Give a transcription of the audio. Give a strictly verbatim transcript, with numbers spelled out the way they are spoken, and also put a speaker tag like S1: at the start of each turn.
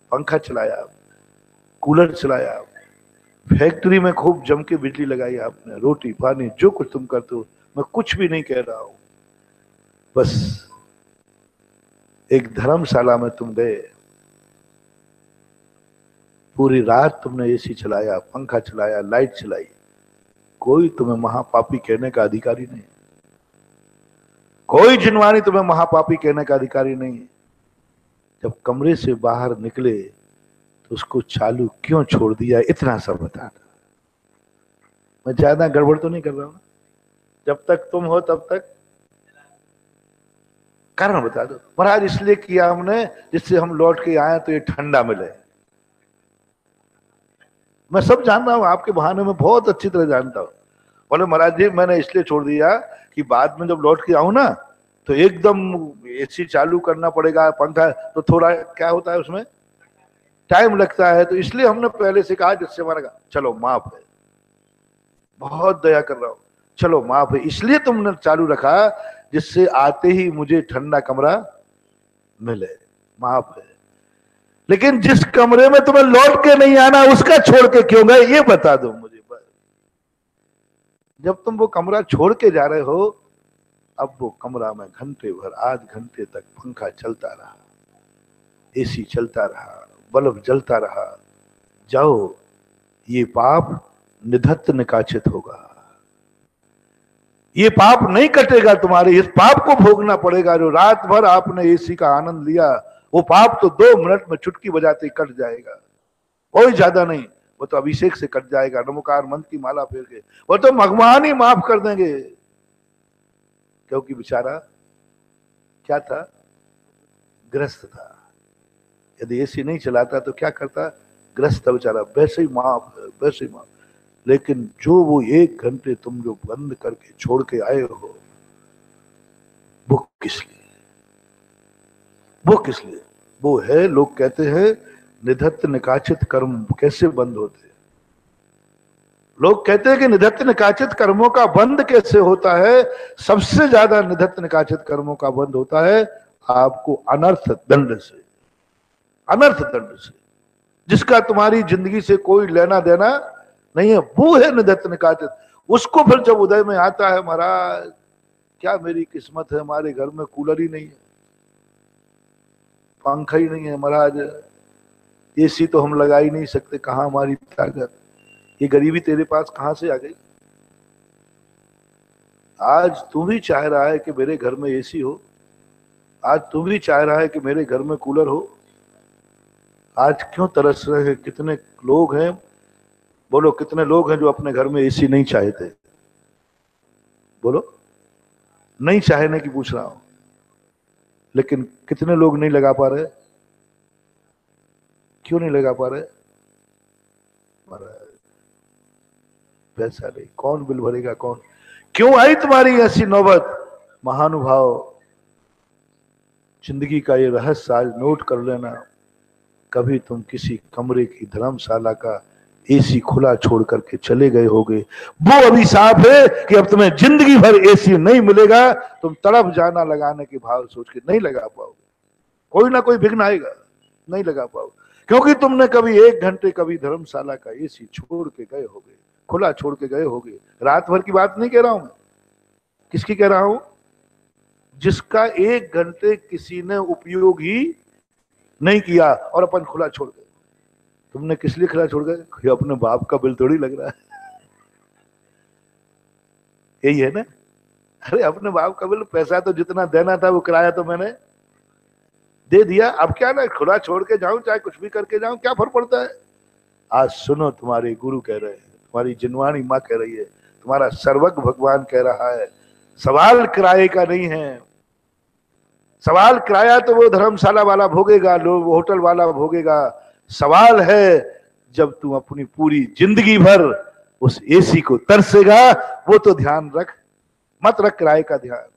S1: पंखा चलाया, कूलर चलाया, फैक्ट्री में खूब जम के बिजली लगाई आपने, रोटी पानी जो कुछ तुम करते हो, मैं कुछ भी नहीं कह रहा हूं। बस एक धर्मशाला में तुम गए, पूरी रात तुमने एसी चलाया, पंखा चलाया, लाइट चलाई, कोई तुम्हें महापापी कहने का अधिकारी नहीं, कोई जिनवानी तुम्हें महापापी कहने का अधिकारी नहीं। जब कमरे से बाहर निकले तो उसको चालू क्यों छोड़ दिया, इतना सा बता। मैं ज्यादा गड़बड़ तो नहीं कर रहा हूं? जब तक तुम हो तब तक कारण बता दो। महाराज इसलिए किया हमने जिससे हम लौट के आए तो ये ठंडा मिले। मैं सब जानता हूं, आपके बहाने में बहुत अच्छी तरह जानता हूं। बोले महाराज जी मैंने इसलिए छोड़ दिया कि बाद में जब लौट के आऊं ना तो एकदम एसी चालू करना पड़ेगा, पंखा तो थोड़ा क्या होता है उसमें टाइम लगता है, तो इसलिए हमने पहले से कहा, जिससे हमारा कहा चलो माफ है, बहुत दया कर रहा हूं, चलो माफ है, इसलिए तुमने चालू रखा जिससे आते ही मुझे ठंडा कमरा मिले, माफ है। लेकिन जिस कमरे में तुम्हें लौट के नहीं आना उसका छोड़ के क्यों गए, ये बता दो मुझे। जब तुम वो कमरा छोड़ के जा रहे हो, अब वो कमरा में घंटे भर, आध घंटे तक पंखा चलता रहा, एसी चलता रहा, बल्ब जलता रहा, जाओ ये पाप निधत्त निकाचित होगा, ये पाप नहीं कटेगा तुम्हारे, इस पाप को भोगना पड़ेगा। जो रात भर आपने एसी का आनंद लिया, वो पाप तो दो मिनट में चुटकी बजाते ही कट जाएगा, कोई ज्यादा नहीं, वो तो अभिषेक से कट जाएगा, नमोकार मंत्र की माला फेर के, वो तो भगवान ही माफ कर देंगे। क्योंकि बेचारा क्या था, ग्रस्त था। यदि एसी नहीं चलाता तो क्या करता, ग्रस्त था बेचारा, वैसे ही माफ है, वैसे ही माफ। लेकिन जो वो एक घंटे तुम जो बंद करके छोड़ के आए हो, वो किस लिए, वो किस लिए, वो है, लोग कहते हैं निधत्त निकाचित कर्म कैसे बंद होते हैं। लोग कहते हैं कि निधत्त निकाचित कर्मों का बंद कैसे होता है। सबसे ज्यादा निधत्त निकाचित कर्मों का बंद होता है आपको अनर्थ दंड से, अनर्थ दंड से, जिसका तुम्हारी जिंदगी से कोई लेना देना नहीं है, वो है निधत्त निकाचित। उसको फिर जब उदय में आता है, महाराज क्या मेरी किस्मत है, हमारे घर में कूलर ही नहीं है, पंखा ही नहीं है, महाराज एसी तो हम लगा ही नहीं सकते, कहां हमारी ताकत, ये गरीबी तेरे पास कहां से आ गई। आज तू भी चाह रहा है कि मेरे घर में एसी हो, आज तू भी चाह रहा है कि मेरे घर में कूलर हो, आज क्यों तरस रहे हैं। कितने लोग हैं, बोलो कितने लोग हैं जो अपने घर में एसी नहीं चाहते, बोलो, नहीं चाहने की पूछ रहा हूं, लेकिन कितने लोग नहीं लगा पा रहे, क्यों नहीं लगा पा रहे, पैसा नहीं, कौन बिल भरेगा, कौन, क्यों आई तुम्हारी ऐसी नौबत। महानुभाव, जिंदगी का ये रहस्य आज नोट कर लेना, कभी तुम किसी कमरे की धर्मशाला का एसी खुला छोड़ करके चले गए होगे, वो अभिशाप है कि अब तुम्हें जिंदगी भर एसी नहीं मिलेगा। तुम तड़प जाना लगाने के भाव सोच के नहीं लगा पाओगे, कोई ना कोई विघ्न आएगा, नहीं लगा पाओगे, क्योंकि तुमने कभी एक घंटे कभी धर्मशाला का एसी छोड़ के गए होगे, खुला छोड़ के गए होगे। रात भर की बात नहीं कह रहा हूं मैं, किसकी कह रहा हूं, जिसका एक घंटे किसी ने उपयोग ही नहीं किया और अपन खुला छोड़ गए। तुमने किस लिए खुला छोड़ गए, अपने बाप का बिल थोड़ी लग रहा है, यही है ना। अरे अपने बाप का बिल, पैसा तो जितना देना था वो किराया तो मैंने दे दिया, अब क्या ना खुला छोड़ के जाऊं, चाहे कुछ भी करके जाऊं, क्या फर्क पड़ता है। आज सुनो, तुम्हारे गुरु कह रहे हैं, तुम्हारी जिनवाणी माँ कह रही है, तुम्हारा सर्वज्ञ भगवान कह रहा है, सवाल किराए का नहीं है। सवाल किराया तो वो धर्मशाला वाला भोगेगा, लोग होटल वाला भोगेगा। सवाल है जब तू अपनी पूरी जिंदगी भर उस एसी को तरसेगा, वो तो ध्यान रख, मत रख किराए का ध्यान।